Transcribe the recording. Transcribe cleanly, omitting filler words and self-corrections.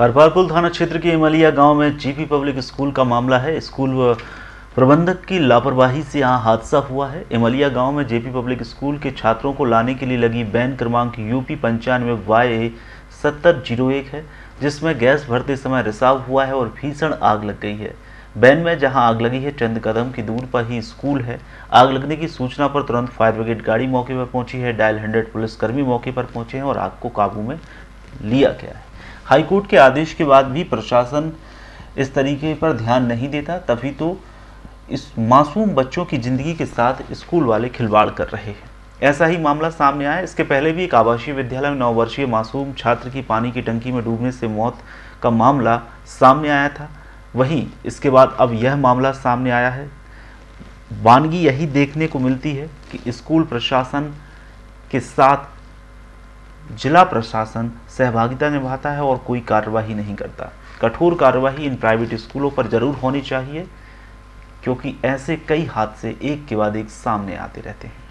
हरपालपुर थाना क्षेत्र के इमलिया गांव में जेपी पब्लिक स्कूल का मामला है। स्कूल प्रबंधक की लापरवाही से यहां हादसा हुआ है। इमलिया गांव में जेपी पब्लिक स्कूल के छात्रों को लाने के लिए लगी वैन क्रमांक UP 95YA 7001 है, जिसमें गैस भरते समय रिसाव हुआ है और भीषण आग लग गई है। वैन में जहां आग लगी है, चंद कदम की दूर पर ही स्कूल है। आग लगने की सूचना पर तुरंत फायर ब्रिगेड गाड़ी मौके पर पहुंची है। डायल 100 पुलिसकर्मी मौके पर पहुंचे हैं और आग को काबू में लिया गया है। हाईकोर्ट के आदेश के बाद भी प्रशासन इस तरीके पर ध्यान नहीं देता, तभी तो इस मासूम बच्चों की जिंदगी के साथ स्कूल वाले खिलवाड़ कर रहे हैं। ऐसा ही मामला सामने आया। इसके पहले भी एक आवासीय विद्यालय में 9 वर्षीय मासूम छात्र की पानी की टंकी में डूबने से मौत का मामला सामने आया था। वहीं इसके बाद अब यह मामला सामने आया है। वानगी यही देखने को मिलती है कि स्कूल प्रशासन के साथ जिला प्रशासन सहभागिता निभाता है और कोई कार्रवाई नहीं करता। कठोर कार्रवाई इन प्राइवेट स्कूलों पर जरूर होनी चाहिए, क्योंकि ऐसे कई हादसे एक के बाद एक सामने आते रहते हैं।